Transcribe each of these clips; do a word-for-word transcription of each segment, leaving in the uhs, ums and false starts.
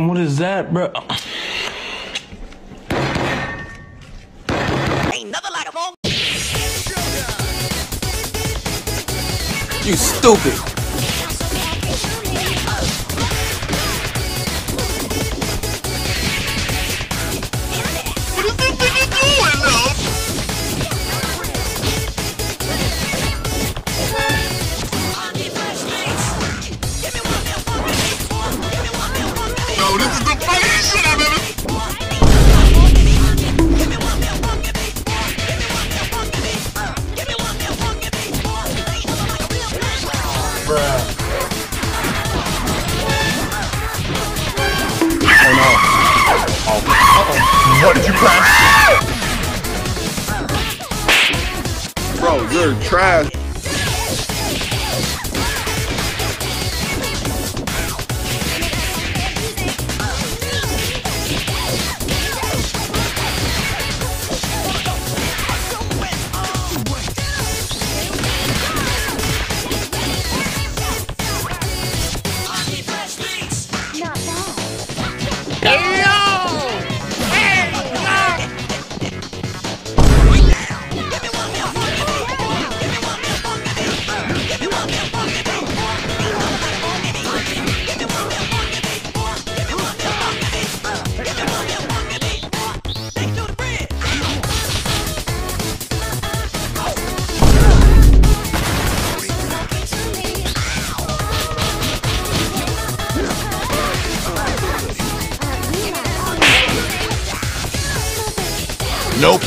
And what is that, bro? Ain't nothing like a phone. You stupid. What is this thing doing, love? Yo, this is the funniest shit I've ever seen. Bruh. Oh no. Oh. Uh-oh. What did you crash? Bro, you're trash. Nope.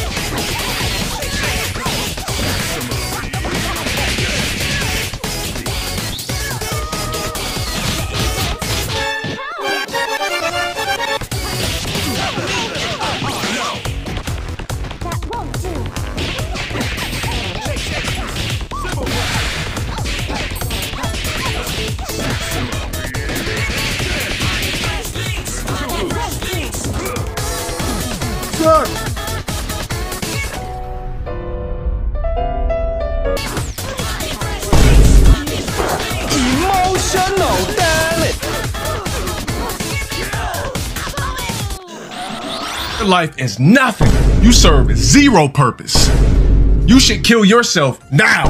Sir. Emotional, damn it! Your life is nothing. You serve zero purpose. You should kill yourself now.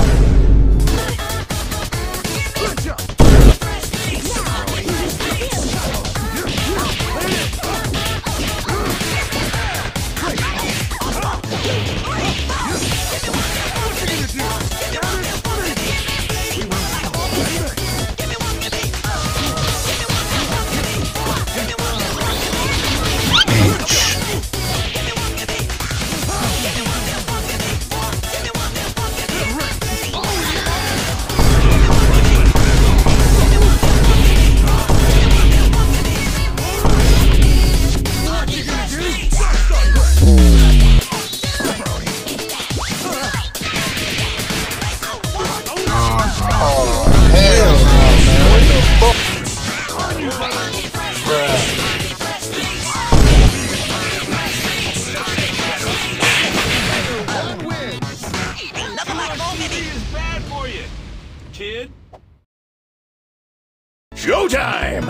Showtime!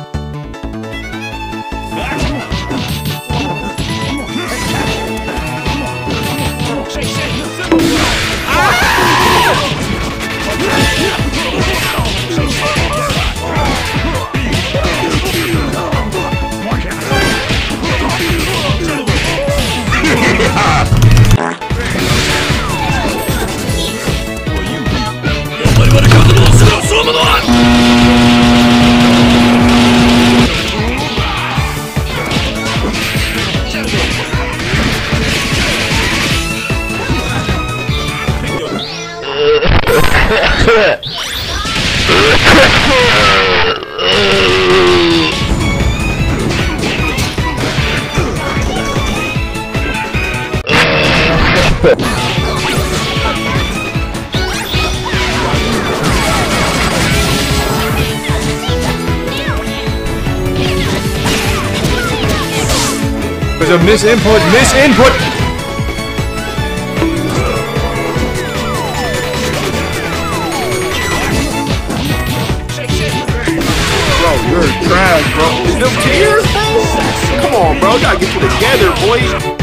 There's a misinput, misinput! Bro, You're trash, bro. Is them tears, bro? Come on, bro. You gotta get you together, boy.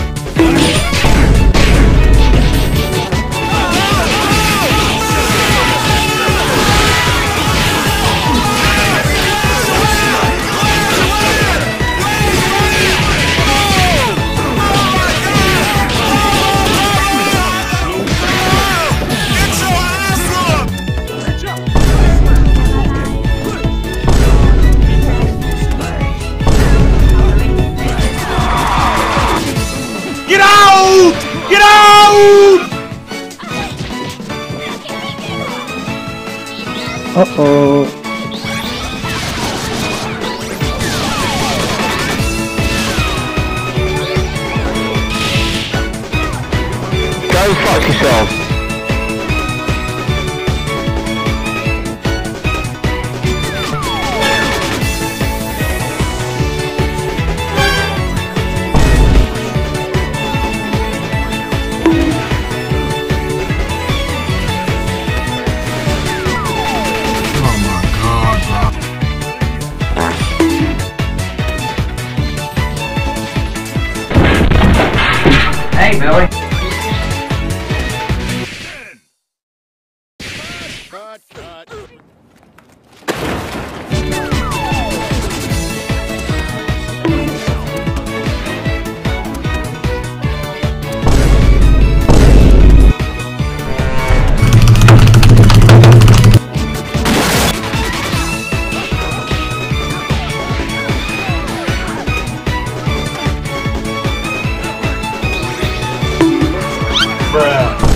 Get out! Get out! Uh-oh. Go fuck yourself. Hey, Billy. Cut, cut. Bruh.